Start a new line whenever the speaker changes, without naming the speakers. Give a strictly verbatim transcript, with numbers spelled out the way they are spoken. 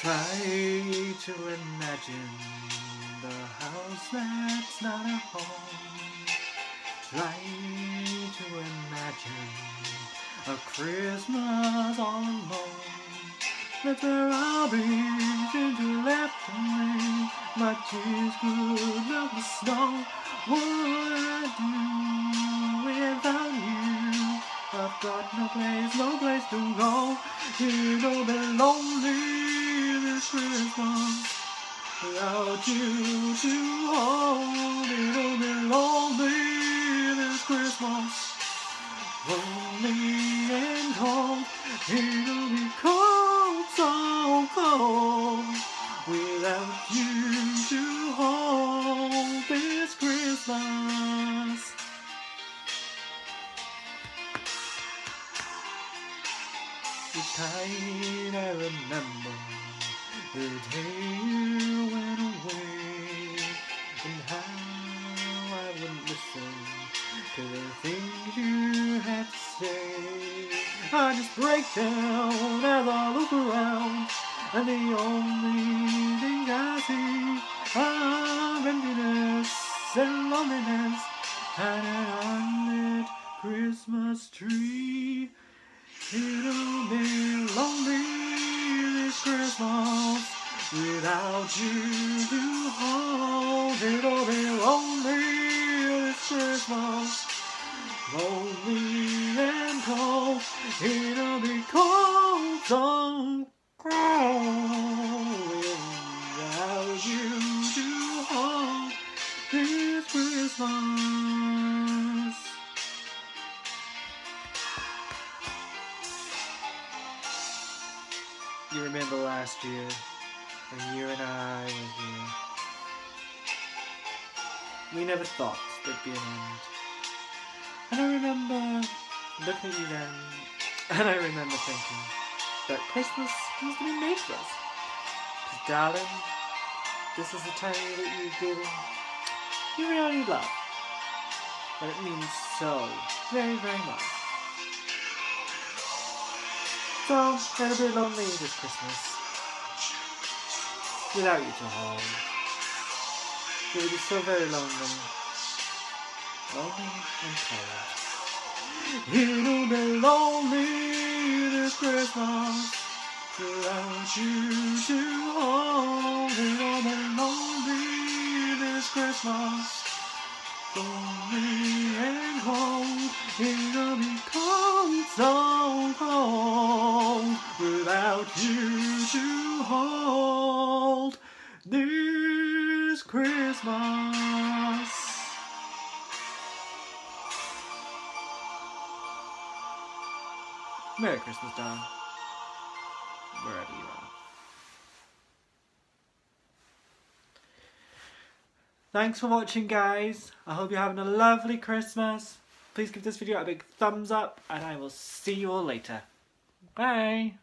Try to imagine the house that's not a home. Try to imagine a Christmas all alone. That's where I'll be, since you left me. My tears could melt the snow. What would I do without you? I've got no place, no place to go. It'll be lonely this Christmas without you to hold. It'll be lonely this Christmas, lonely and cold. It'll be cold, so cold, without you to hold this Christmas. Each time I remember the day you went away, and how I would listen to the things you had to say. I just break down as I look around, and the only thing I see are emptiness and loneliness and an unlit Christmas tree. It'll be lonely this Christmas without you to hold. It'll be lonely this Christmas, lonely and cold. It'll be cold, so cold, without you to hold this Christmas. You remember last year when you and I were here? We never thought there'd be an end. And I remember looking at you then, and I remember thinking that Christmas was to be made for us. Because darling, this is the time that you've given you really love. But it means so very, very much. So, it'll be lonely this Christmas without you to hold. It'll be so very lonely, lonely and cold. It'll be lonely this Christmas without you to hold. It'll be lonely this Christmas, lonely and cold. It'll be cold, so cold, without you to hold this Christmas. Merry Christmas, darling, wherever you are. Thanks for watching, guys. I hope you're having a lovely Christmas. Please give this video a big thumbs up, and I will see you all later. Bye!